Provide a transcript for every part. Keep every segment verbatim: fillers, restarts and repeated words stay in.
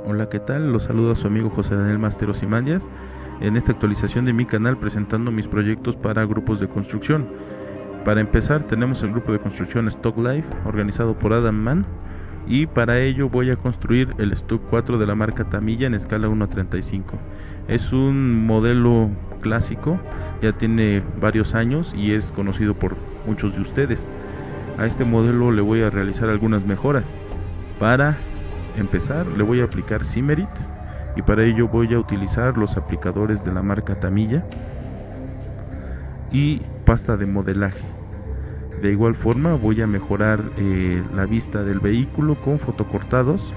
Hola, ¿qué tal? Los saludo a su amigo José Daniel Master Ozymandias en esta actualización de mi canal presentando mis proyectos para grupos de construcción. Para empezar, tenemos el grupo de construcción Stock Life organizado por Adam Mann, y para ello voy a construir el Stock cuatro de la marca Tamiya en escala uno a treinta y cinco. Es un modelo clásico, ya tiene varios años y es conocido por muchos de ustedes. A este modelo le voy a realizar algunas mejoras. Para empezar, le voy a aplicar Simerit, y para ello voy a utilizar los aplicadores de la marca Tamiya y pasta de modelaje. De igual forma voy a mejorar eh, la vista del vehículo con fotocortados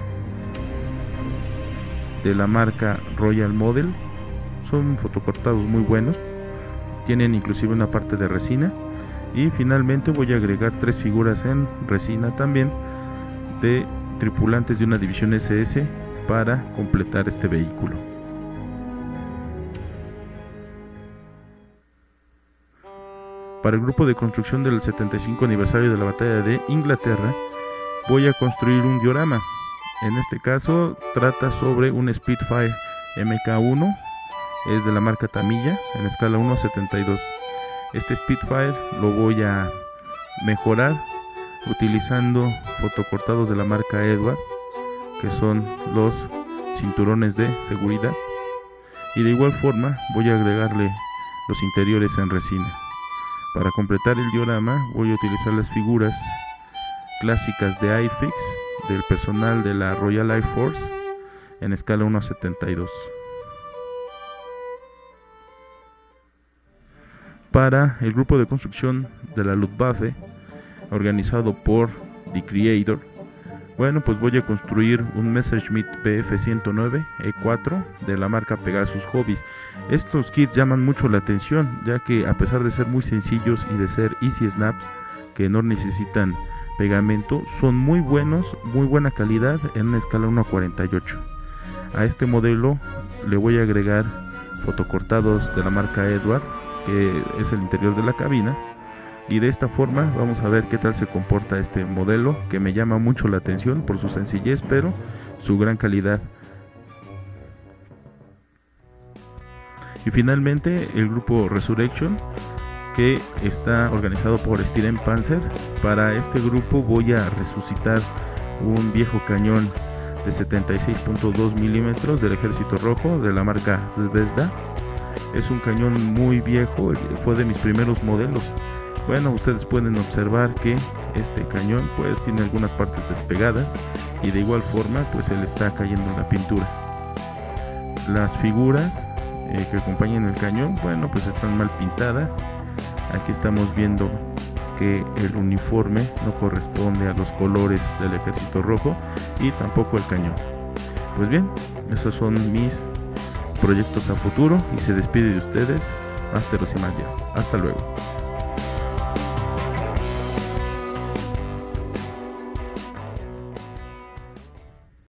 de la marca Royal Model. Son fotocortados muy buenos, tienen inclusive una parte de resina. Y finalmente voy a agregar tres figuras en resina también de tripulantes de una división ese ese para completar este vehículo. Para el grupo de construcción del setenta y cinco aniversario de la batalla de Inglaterra voy a construir un diorama. En este caso trata sobre un Spitfire M K uno, es de la marca Tamiya en escala uno a setenta y dos. Este Spitfire lo voy a mejorar utilizando fotocortados de la marca Edward, que son los cinturones de seguridad, y de igual forma voy a agregarle los interiores en resina. Para completar el diorama voy a utilizar las figuras clásicas de iFix del personal de la Royal Air Force en escala uno a setenta y dos. Para el grupo de construcción de la Luftwaffe organizado por The Creator, bueno, pues voy a construir un Messerschmitt P F ciento nueve E cuatro de la marca Pegasus Hobbies. Estos kits llaman mucho la atención, ya que a pesar de ser muy sencillos y de ser easy snaps, que no necesitan pegamento, son muy buenos, muy buena calidad en una escala uno a cuarenta y ocho. A este modelo le voy a agregar fotocortados de la marca Edward, que es el interior de la cabina, y de esta forma vamos a ver qué tal se comporta este modelo, que me llama mucho la atención por su sencillez pero su gran calidad. Y finalmente el grupo Resurrection, que está organizado por Stieren Panzer. Para este grupo voy a resucitar un viejo cañón de setenta y seis punto dos milímetros del Ejército Rojo de la marca Zvezda. Es un cañón muy viejo, fue de mis primeros modelos. Bueno, ustedes pueden observar que este cañón pues tiene algunas partes despegadas, y de igual forma pues él está cayendo en la pintura. Las figuras eh, que acompañan el cañón, bueno, pues están mal pintadas. Aquí estamos viendo que el uniforme no corresponde a los colores del Ejército Rojo y tampoco el cañón. Pues bien, esos son mis proyectos a futuro, y se despide de ustedes Master Ozymandias. Hasta luego.